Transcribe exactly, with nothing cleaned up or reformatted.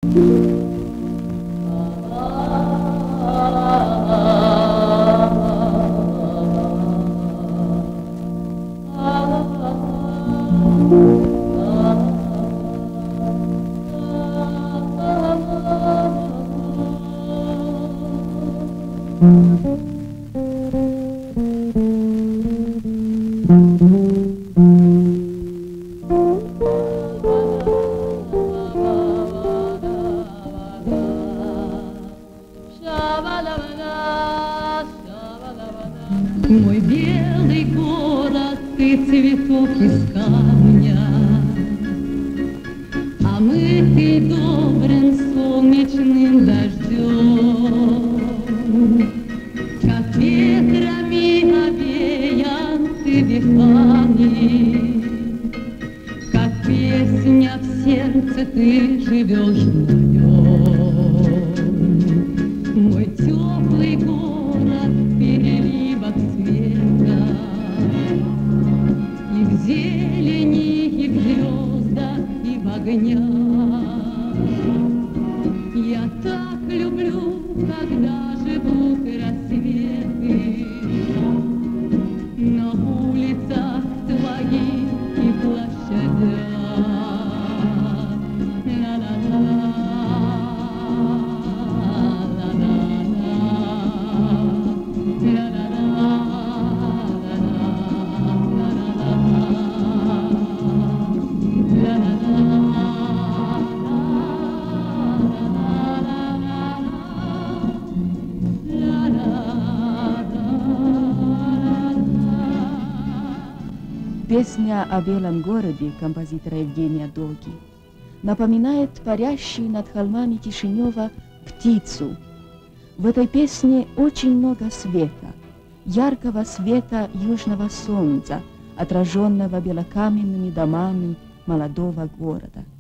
Мой белый город, ты цветок из камня, а мытый добрым солнечным дождем, как ветрами овеян ты веками, как песня в сердце ты живешь вдвоем. Мой теплый город в переливах света, и в зелени, и в звездах, и в огнях. Я так люблю, когда живут рассветы на улицах твоих и площадях. Песня о белом городе композитора Евгения Доги напоминает парящую над холмами Кишинева птицу. В этой песне очень много света, яркого света южного солнца, отраженного белокаменными домами молодого города.